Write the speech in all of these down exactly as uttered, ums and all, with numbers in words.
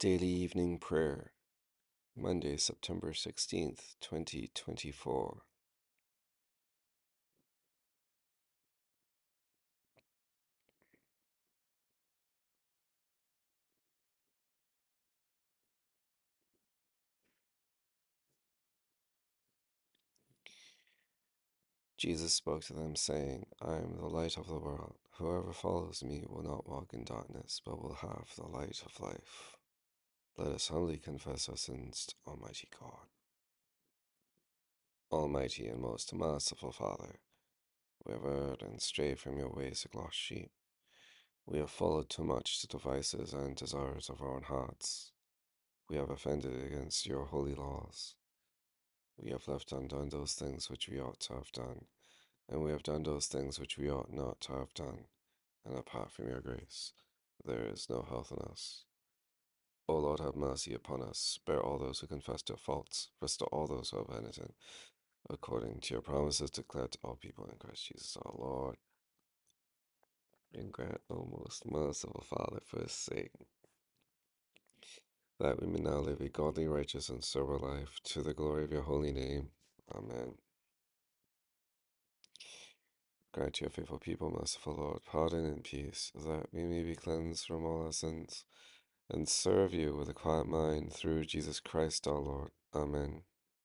Daily Evening Prayer, Monday, September sixteenth, twenty twenty-four. Jesus spoke to them, saying, I am the light of the world. Whoever follows me will not walk in darkness, but will have the light of life. Let us humbly confess our sins to Almighty God. Almighty and most merciful Father, we have erred and strayed from your ways like lost sheep. We have followed too much the devices and desires of our own hearts. We have offended against your holy laws. We have left undone those things which we ought to have done, and we have done those things which we ought not to have done, and apart from your grace, there is no health in us. O Lord, have mercy upon us, spare all those who confess their faults, restore all those who are penitent, according to your promises declared to all people in Christ Jesus our Lord. And grant, O most merciful Father, for his sake, that we may now live a godly, righteous, and sober life, to the glory of your holy name. Amen. Grant your faithful people, merciful Lord, pardon and peace, that we may be cleansed from all our sins, and serve you with a quiet mind, through Jesus Christ our Lord. Amen.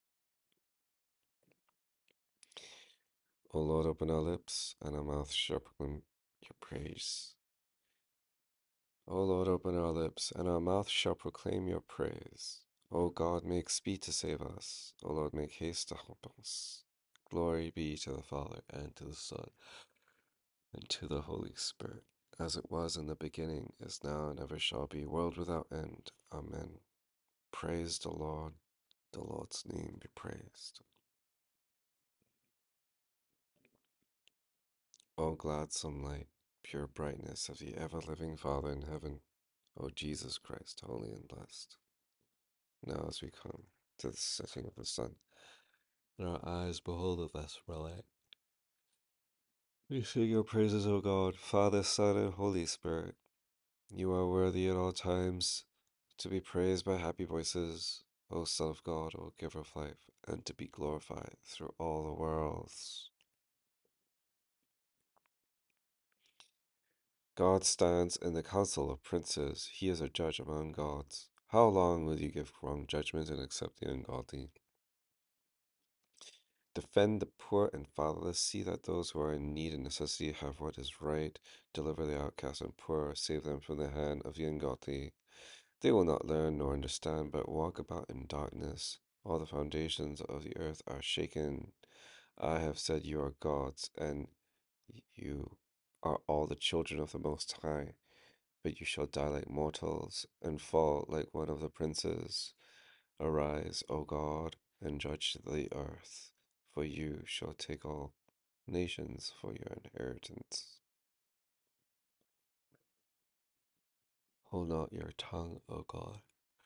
O Lord, open our lips, and our mouth shall proclaim your praise. O Lord, open our lips, and our mouth shall proclaim your praise. O God, make speed to save us. O Lord, make haste to help us. Glory be to the Father, and to the Son, and to the Holy Spirit, as it was in the beginning, is now, and ever shall be, world without end. Amen. Praise the Lord. The Lord's name be praised. O gladsome light, pure brightness of the ever-living Father in heaven, O Jesus Christ, holy and blessed. Now as we come to the setting of the sun, and our eyes behold the vesper light, we sing your praises, O God, Father, Son, and Holy Spirit. You are worthy at all times to be praised by happy voices, O Son of God, O Giver of life, and to be glorified through all the worlds. God stands in the council of princes. He is a judge among gods. How long will you give wrong judgment and accept the ungodly? Defend the poor and fatherless. See that those who are in need and necessity have what is right. Deliver the outcast and poor. Save them from the hand of the ungodly. They will not learn nor understand, but walk about in darkness. All the foundations of the earth are shaken. I have said you are gods, and you are all the children of the Most High. But you shall die like mortals, and fall like one of the princes. Arise, O God, and judge the earth, for you shall take all nations for your inheritance. Hold not your tongue, O God.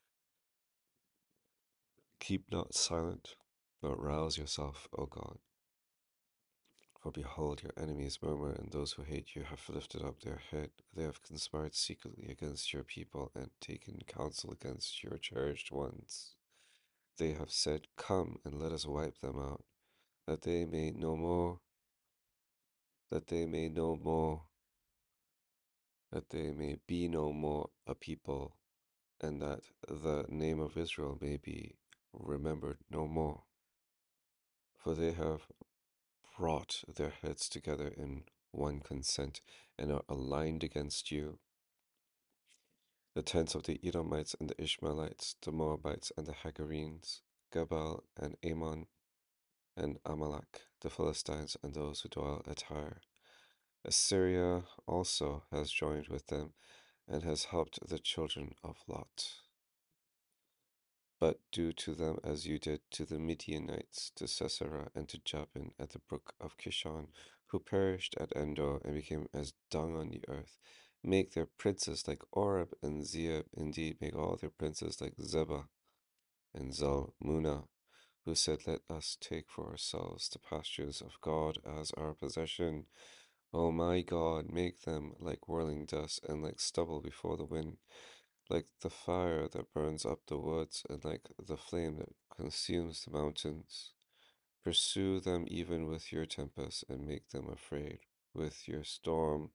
Keep not silent, but rouse yourself, O God. For behold, your enemies murmur, and those who hate you have lifted up their head. They have conspired secretly against your people, and taken counsel against your cherished ones. They have said, Come, and let us wipe them out, that they may no more, that they may no more, that they may be no more a people, and that the name of Israel may be remembered no more. For they have brought their heads together in one consent, and are aligned against you. The tents of the Edomites and the Ishmaelites, the Moabites and the Hagarenes, Gebal and Ammon and Amalek, the Philistines and those who dwell at Tyre. Assyria also has joined with them, and has helped the children of Lot. But do to them as you did to the Midianites, to Sisera, and to Jabin at the brook of Kishon, who perished at Endor and became as dung on the earth. Make their princes like Oreb and Zeeb, indeed make all their princes like Zebah and Zalmunna, who said, Let us take for ourselves the pastures of God as our possession. O my God, make them like whirling dust and like stubble before the wind. like the fire that burns up the woods and like the flame that consumes the mountains. Pursue them even with your tempest and make them afraid with your storm.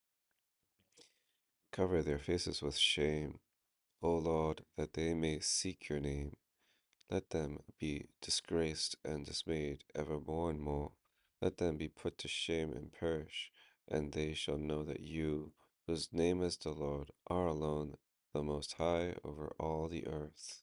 Cover their faces with shame, O Lord, that they may seek your name. Let them be disgraced and dismayed ever more and more. Let them be put to shame and perish, and they shall know that you, whose name is the Lord, are alone the Most High over all the earth.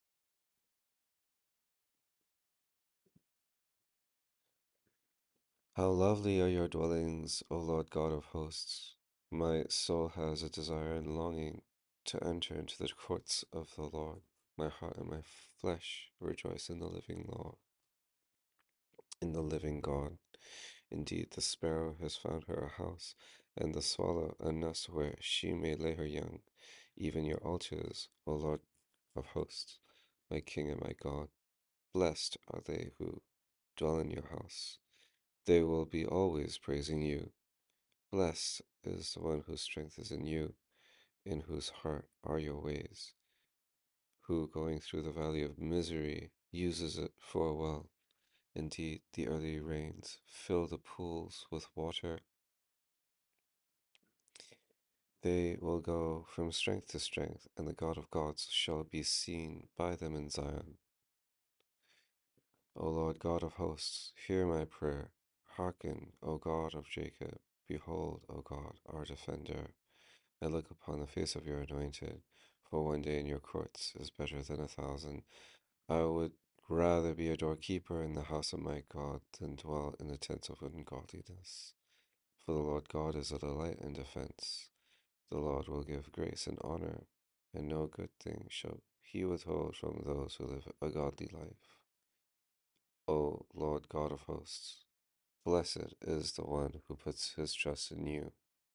How lovely are your dwellings, O Lord God of hosts! My soul has a desire and longing to enter into the courts of the Lord. My heart and my flesh rejoice in the living Lord, in the living God. Indeed, the sparrow has found her a house, and the swallow a nest where she may lay her young. Even your altars, O Lord of hosts, my King and my God. Blessed are they who dwell in your house. They will be always praising you. Blessed is the one whose strength is in you, in whose heart are your ways, who, going through the valley of misery, uses it for a well. Indeed, the early rains fill the pools with water. They will go from strength to strength, and the God of gods shall be seen by them in Zion. O Lord God of hosts, hear my prayer. Hearken, O God of Jacob. Behold, O God, our defender. I look upon the face of your anointed, for one day in your courts is better than a thousand. I would rather be a doorkeeper in the house of my God than dwell in the tents of ungodliness. For the Lord God is a delight in defense. The Lord will give grace and honor, and no good thing shall he withhold from those who live a godly life. O Lord God of hosts, blessed is the one who puts his trust in you.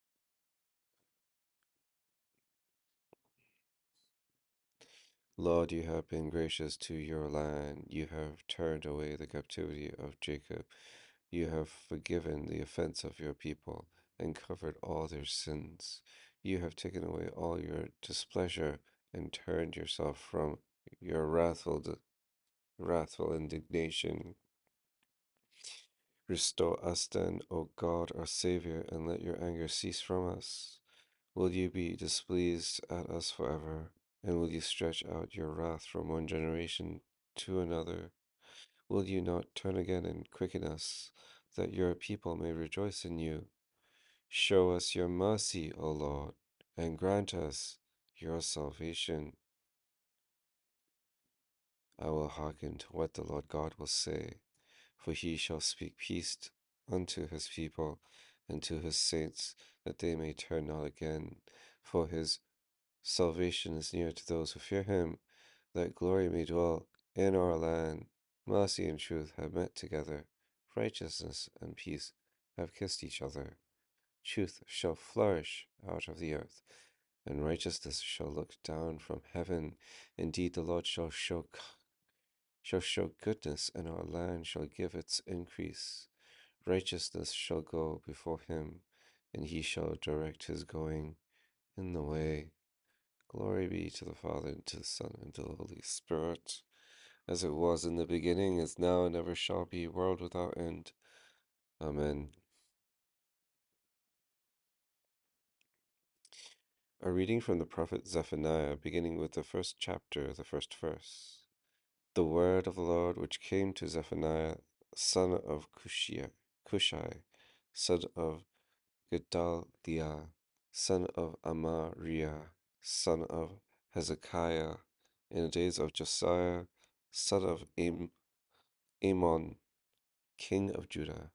Lord, you have been gracious to your land. You have turned away the captivity of Jacob. You have forgiven the offense of your people and covered all their sins. You have taken away all your displeasure and turned yourself from your wrathful, wrathful indignation. Restore us then, O God, our Savior, and let your anger cease from us. Will you be displeased at us forever? And will you stretch out your wrath from one generation to another? Will you not turn again and quicken us, that your people may rejoice in you? Show us your mercy, O Lord, and grant us your salvation. I will hearken to what the Lord God will say, for he shall speak peace unto his people and to his saints, that they may turn not again. For his salvation is near to those who fear him, that glory may dwell in our land. Mercy and truth have met together, righteousness and peace have kissed each other. Truth shall flourish out of the earth, and righteousness shall look down from heaven. Indeed, the Lord shall show shall show goodness, and our land shall give its increase. Righteousness shall go before him, and he shall direct his going in the way. Glory be to the Father, and to the Son, and to the Holy Spirit, as it was in the beginning, is now, and ever shall be, world without end. Amen. A reading from the prophet Zephaniah, beginning with the first chapter, the first verse. The word of the Lord which came to Zephaniah, son of Cushai, Cushai, son of Gedaliah, son of Amariah, son of Hezekiah, in the days of Josiah, son of Am- Amon, king of Judah.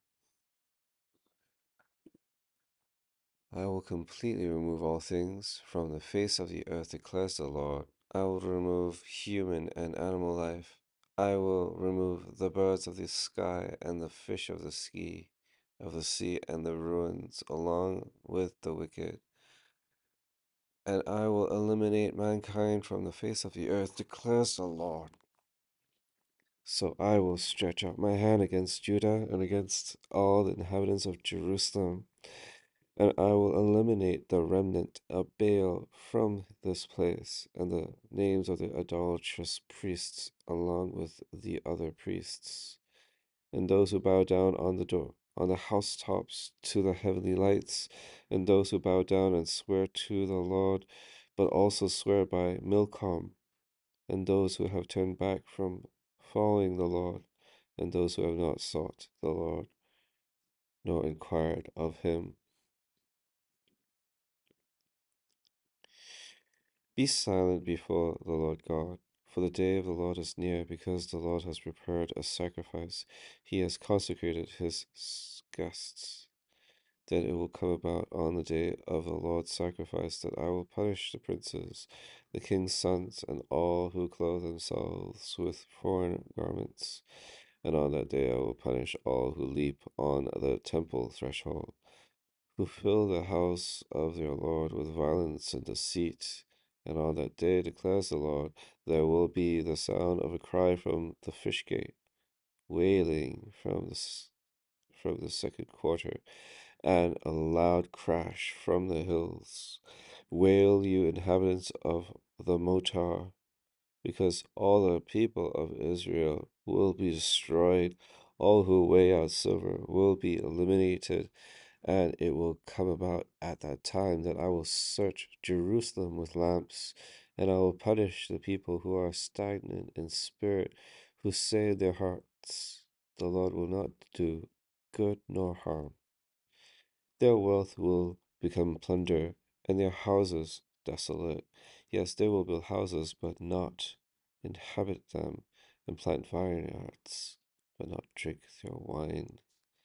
I will completely remove all things from the face of the earth, declares the Lord. I will remove human and animal life. I will remove the birds of the sky and the fish of the sea, of the sea and the ruins, along with the wicked. And I will eliminate mankind from the face of the earth, declares the Lord. So I will stretch out my hand against Judah and against all the inhabitants of Jerusalem, And I will eliminate the remnant of Baal from this place, and the names of the idolatrous priests, along with the other priests, and those who bow down on the door, on the housetops to the heavenly lights, and those who bow down and swear to the Lord, but also swear by Milcom, and those who have turned back from following the Lord, and those who have not sought the Lord, nor inquired of him. Be silent before the Lord God, for the day of the Lord is near, because the Lord has prepared a sacrifice. He has consecrated his guests. Then it will come about on the day of the Lord's sacrifice that I will punish the princes, the king's sons, and all who clothe themselves with foreign garments. And on that day I will punish all who leap on the temple threshold, who fill the house of their Lord with violence and deceit. And on that day, declares the Lord, there will be the sound of a cry from the fish gate, wailing from the, from the second quarter, and a loud crash from the hills. Wail, you inhabitants of the Motar, because all the people of Israel will be destroyed. All who weigh out silver will be eliminated. And it will come about at that time that I will search Jerusalem with lamps, and I will punish the people who are stagnant in spirit, who say in their hearts, the Lord will not do good nor harm. Their wealth will become plunder, and their houses desolate. Yes, they will build houses, but not inhabit them, and plant vineyards, but not drink their wine.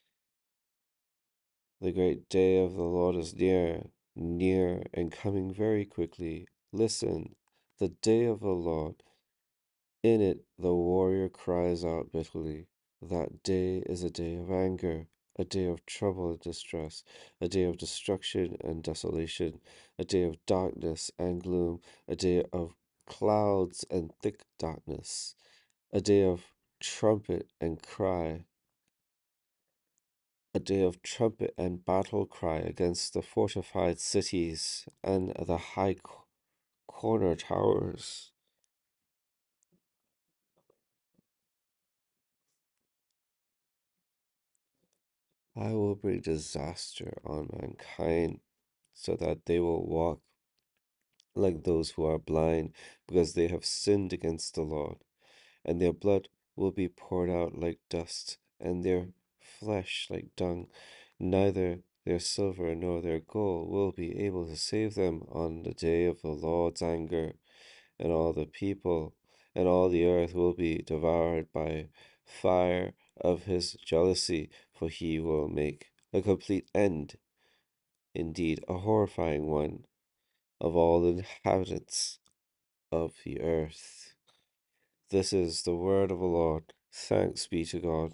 The great day of the Lord is near, near, and coming very quickly. Listen, the day of the Lord. In it the warrior cries out bitterly. That day is a day of anger, a day of trouble and distress, a day of destruction and desolation, a day of darkness and gloom, a day of clouds and thick darkness, a day of trumpet and cry, a day of trumpet and battle cry against the fortified cities and the high corner towers. I will bring disaster on mankind, so that they will walk like those who are blind, because they have sinned against the Lord, and their blood will be poured out like dust, and their flesh like dung. Neither their silver nor their gold will be able to save them on the day of the Lord's anger, and all the people and all the earth will be devoured by fire of his jealousy, for he will make a complete end, indeed a horrifying one, of all the inhabitants of the earth. This is the word of the Lord. Thanks be to God.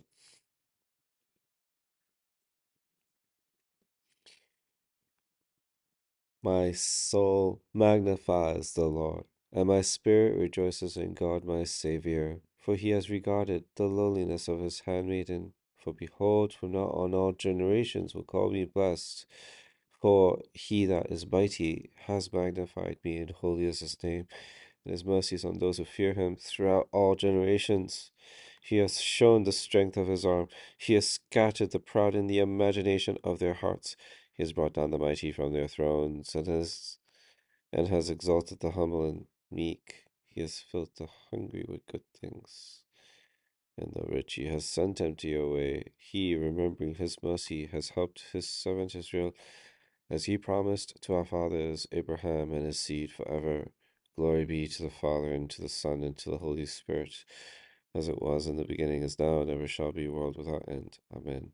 My soul magnifies the Lord, and my spirit rejoices in God my Saviour, for he has regarded the lowliness of his handmaiden. For behold, from now on all generations will call me blessed. For he that is mighty has magnified me, and holy is his name, and his mercies on those who fear him throughout all generations. He has shown the strength of his arm. He has scattered the proud in the imagination of their hearts. He has brought down the mighty from their thrones, and has and has exalted the humble and meek. He has filled the hungry with good things, and the rich he has sent empty away. He, remembering his mercy, has helped his servant Israel, as he promised to our fathers Abraham and his seed forever. Glory be to the Father, and to the Son, and to the Holy Spirit, as it was in the beginning, is now, and ever shall be, world without end. Amen.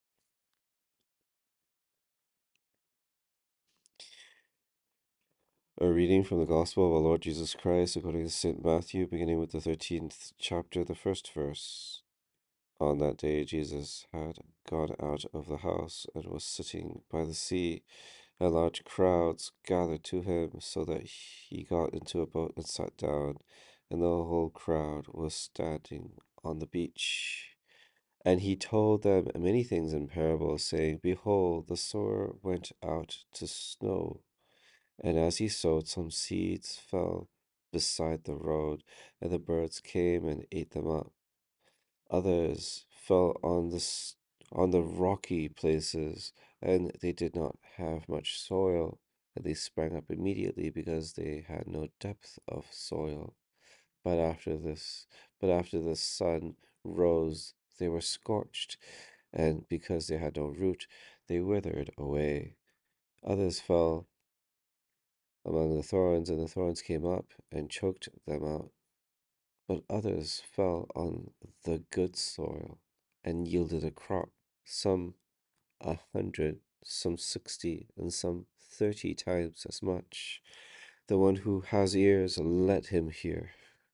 A reading from the Gospel of our Lord Jesus Christ according to Saint Matthew, beginning with the thirteenth chapter, the first verse. On that day Jesus had gone out of the house and was sitting by the sea, and large crowds gathered to him, so that he got into a boat and sat down, and the whole crowd was standing on the beach. And he told them many things in parables, saying, Behold, the sower went out to sow, and as he sowed, some seeds fell beside the road, and the birds came and ate them up. Others fell on the s- on the rocky places, and they did not have much soil, and they sprang up immediately because they had no depth of soil. But after this, but after the sun rose, they were scorched, and because they had no root, they withered away. Others fell among the thorns, and the thorns came up and choked them out. But others fell on the good soil and yielded a crop, some a hundred, some sixty, and some thirty times as much. The one who has ears, let him hear.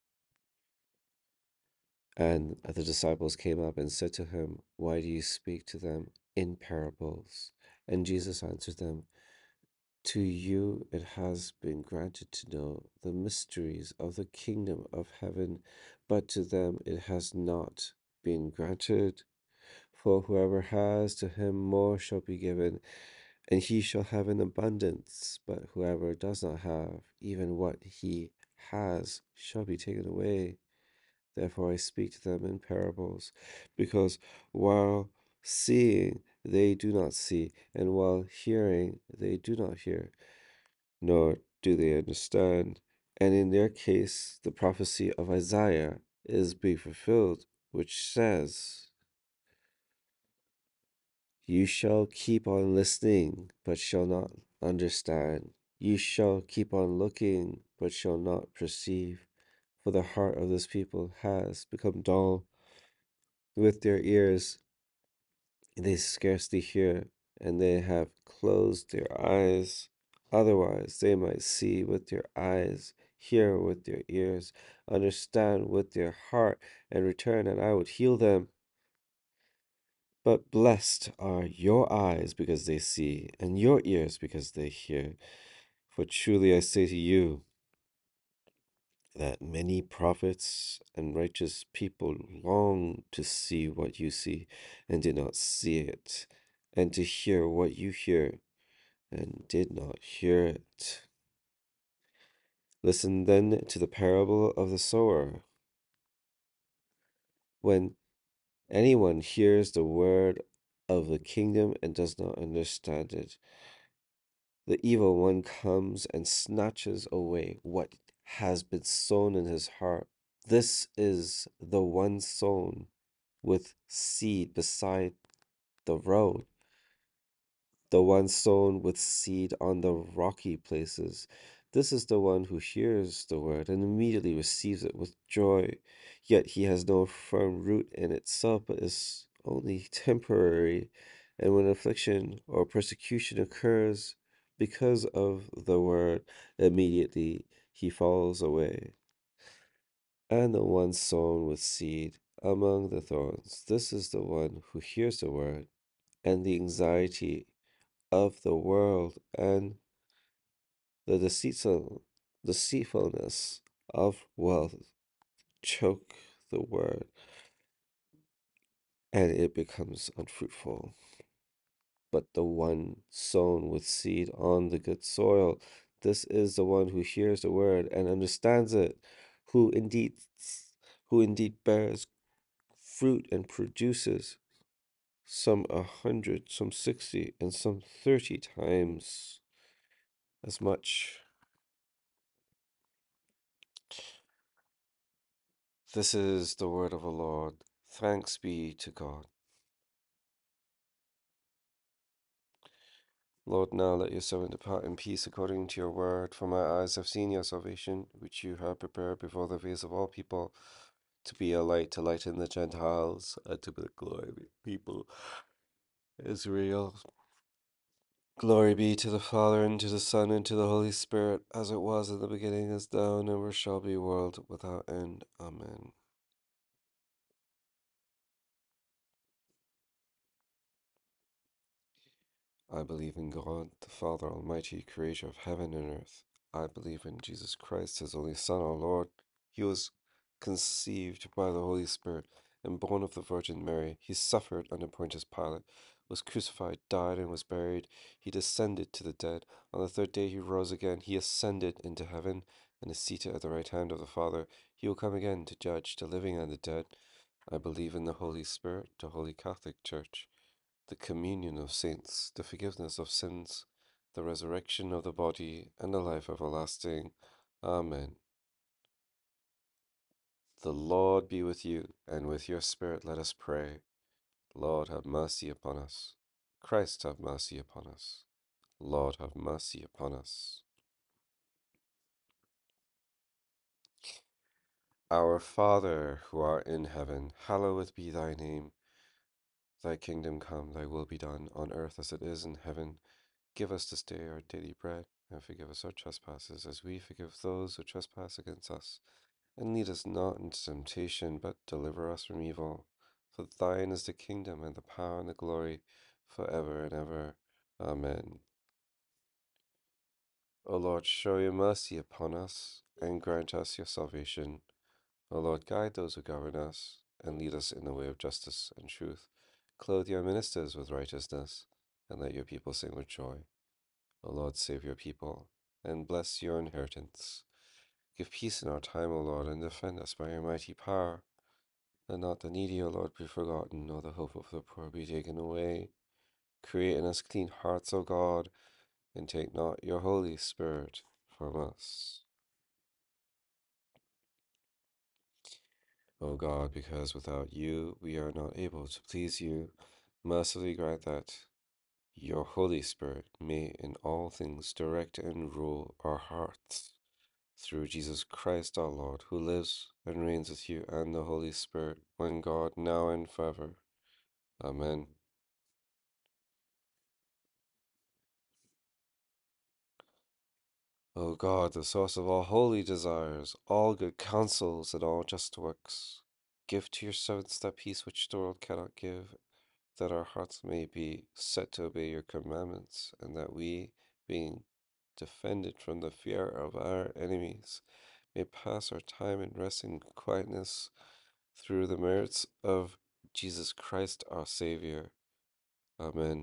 And the disciples came up and said to him, Why do you speak to them in parables? And Jesus answered them, To you it has been granted to know the mysteries of the kingdom of heaven, but to them it has not been granted. For whoever has, to him more shall be given, and he shall have an abundance. But whoever does not have, even what he has shall be taken away. Therefore I speak to them in parables, because while seeing they do not see, and while hearing they do not hear, nor do they understand. And in their case, the prophecy of Isaiah is being fulfilled, which says, You shall keep on listening, but shall not understand. You shall keep on looking, but shall not perceive. For the heart of this people has become dull. With their ears they scarcely hear, and they have closed their eyes. Otherwise they might see with their eyes, hear with their ears, understand with their heart, and return, and I would heal them. But blessed are your eyes because they see, and your ears because they hear. For truly I say to you, that many prophets and righteous people long to see what you see and did not see it, and to hear what you hear and did not hear it. Listen then to the parable of the sower. When anyone hears the word of the kingdom and does not understand it, the evil one comes and snatches away what has been sown in his heart. This is the one sown with seed beside the road, the one sown with seed on the rocky places. This is the one who hears the word and immediately receives it with joy, yet he has no firm root in itself, but is only temporary. And when affliction or persecution occurs because of the word, immediately he falls away. And the one sown with seed among the thorns, this is the one who hears the word, and the anxiety of the world and the deceitful, deceitfulness of wealth choke the word, and it becomes unfruitful. But the one sown with seed on the good soil, this is the one who hears the word and understands it, who indeed who indeed bears fruit and produces some a hundred, some sixty, and some thirty times as much. This is the word of the Lord. Thanks be to God. Lord, now let your servant depart in peace according to your word. For my eyes have seen your salvation, which you have prepared before the face of all people, to be a light to lighten the Gentiles, and to be the glory of your people, Israel. Glory be to the Father, and to the Son, and to the Holy Spirit, as it was in the beginning, is now, and ever shall be, world without end. Amen. I believe in God, the Father Almighty, creator of heaven and earth. I believe in Jesus Christ, his only Son, our Lord. He was conceived by the Holy Spirit and born of the Virgin Mary. He suffered under Pontius Pilate, was crucified, died, and was buried. He descended to the dead. On the third day he rose again. He ascended into heaven and is seated at the right hand of the Father. He will come again to judge the living and the dead. I believe in the Holy Spirit, the Holy Catholic Church, the communion of saints, the forgiveness of sins, the resurrection of the body, and the life everlasting. Amen. The Lord be with you, and with your spirit let us pray. Lord, have mercy upon us. Christ, have mercy upon us. Lord, have mercy upon us. Our Father, who art in heaven, hallowed be thy name. Thy kingdom come, thy will be done, on earth as it is in heaven. Give us this day our daily bread, and forgive us our trespasses, as we forgive those who trespass against us. And lead us not into temptation, but deliver us from evil. For thine is the kingdom, and the power, and the glory, for ever and ever. Amen. O Lord, show your mercy upon us, and grant us your salvation. O Lord, guide those who govern us, and lead us in the way of justice and truth. Clothe your ministers with righteousness, and let your people sing with joy. O Lord, save your people, and bless your inheritance. Give peace in our time, O Lord, and defend us by your mighty power. Let not the needy, O Lord, be forgotten, nor the hope of the poor be taken away. Create in us clean hearts, O God, and take not your Holy Spirit from us. O God, because without you we are not able to please you, mercifully grant that your Holy Spirit may in all things direct and rule our hearts. Through Jesus Christ our Lord, who lives and reigns with you and the Holy Spirit, one God, now and forever. Amen. O God, the source of all holy desires, all good counsels, and all just works, give to your servants that peace which the world cannot give, that our hearts may be set to obey your commandments, and that we, being defended from the fear of our enemies, may pass our time in rest and quietness through the merits of Jesus Christ our Savior. Amen.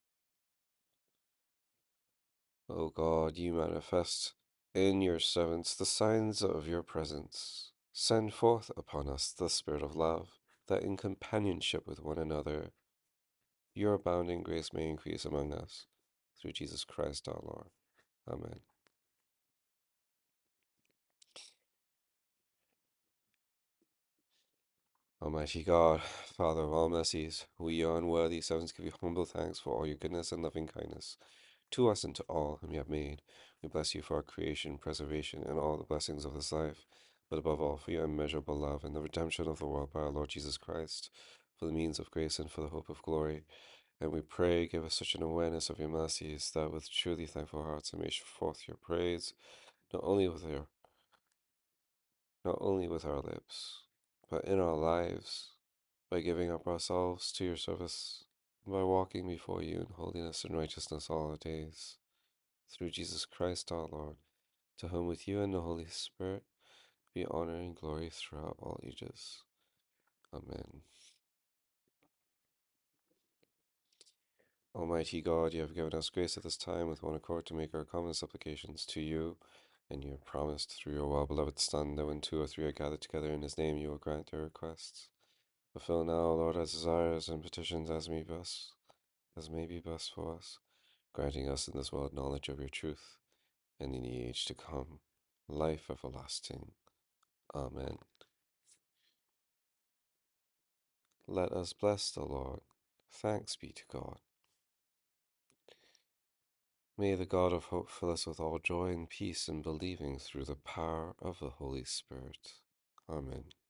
O God, you manifest in your servants the signs of your presence. Send forth upon us the Spirit of love, that in companionship with one another your abounding grace may increase among us. Through Jesus Christ our Lord. Amen. Almighty God, Father of all mercies, we, your unworthy servants, give you humble thanks for all your goodness and loving kindness to us and to all whom you have made. We bless you for our creation, preservation, and all the blessings of this life, but above all for your immeasurable love and the redemption of the world by our Lord Jesus Christ, for the means of grace and for the hope of glory. And we pray, give us such an awareness of your mercies, that with truly thankful hearts we may show forth your praise, not only with your, not only with our lips, but in our lives, by giving up ourselves to your service, by walking before you in holiness and righteousness all our days. Through Jesus Christ our Lord, to whom with you and the Holy Spirit be honor and glory throughout all ages. Amen. Almighty God, you have given us grace at this time with one accord to make our common supplications to you, and you have promised through your well-beloved Son that when two or three are gathered together in his name, you will grant their requests. Fulfill now, Lord, our desires and petitions as may best, as may be best for us, granting us in this world knowledge of your truth, and in the age to come, life everlasting. Amen. Let us bless the Lord. Thanks be to God. May the God of hope fill us with all joy and peace in believing through the power of the Holy Spirit. Amen.